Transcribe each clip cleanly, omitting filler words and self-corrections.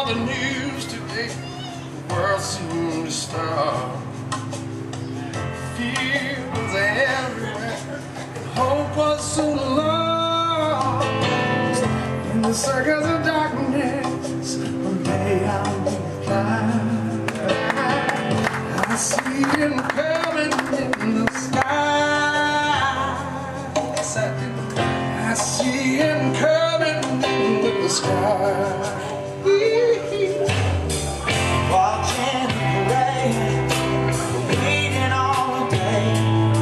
the news today, the world seemed to stop. Fields everywhere, and hope was soon lost. In the circles of darkness, one day I'll be blind. I see him coming in the sky. Yes, I do. I see him coming in the sky. Watching the parade, waiting all day.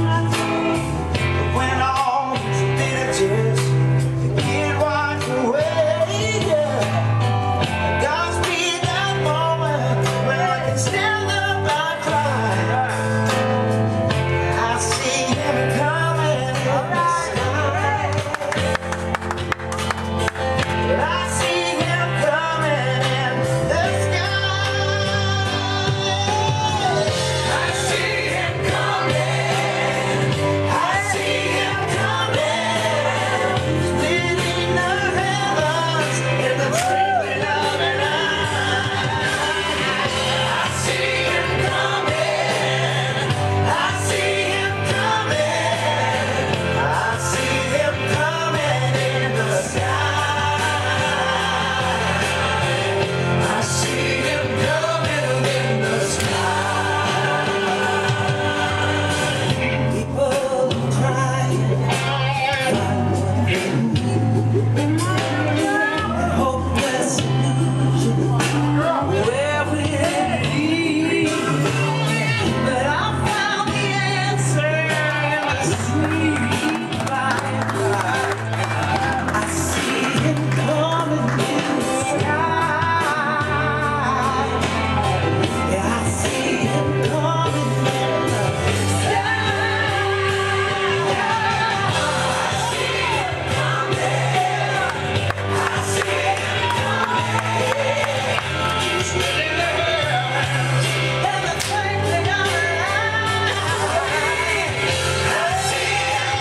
When all these villages get washed away, yeah. Godspeed that moment when I can stand up and cry. I see him coming in the sky. I see him coming in the sky. I see him coming. I see him coming. Splitting the heavens in the twinkling of an eye. I see him coming. I see him coming. I see him coming in the sky. I see him coming in the sky. People crying, hopeless illusion, where will it lead? But I found the answer in the sweet by and by. I see him coming in the sky. Yeah, I see him coming in the sky. I see him coming. I see him coming. He's really there. And the twinkling of an eye. I see him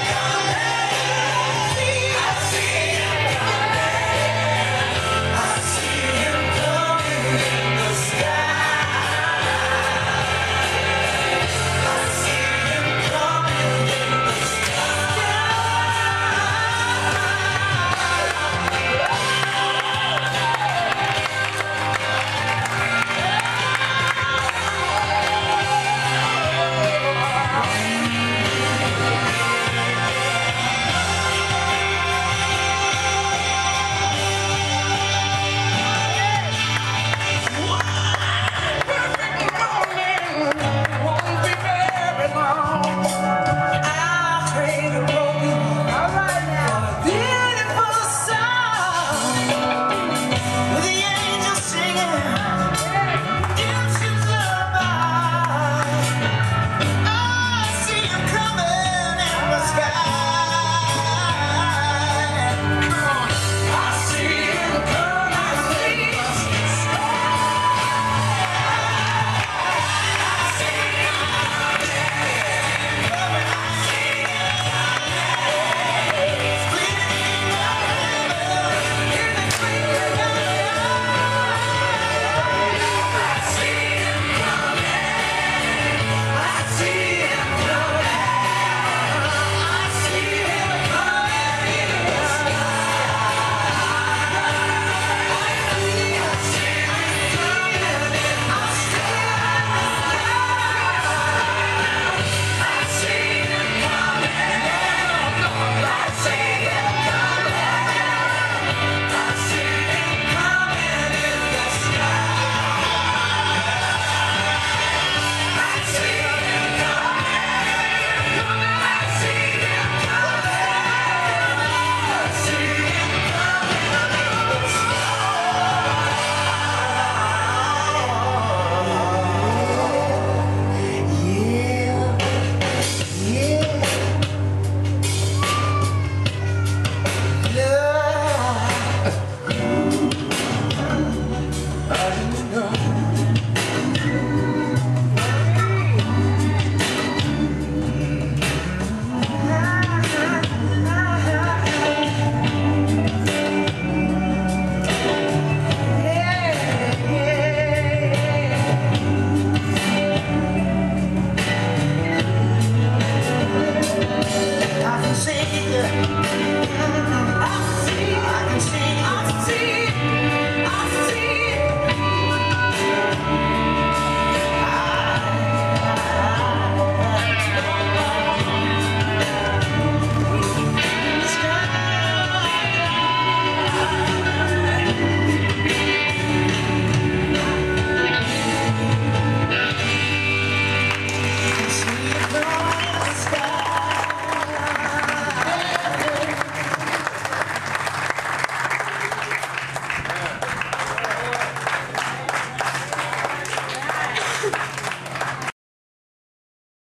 I can sing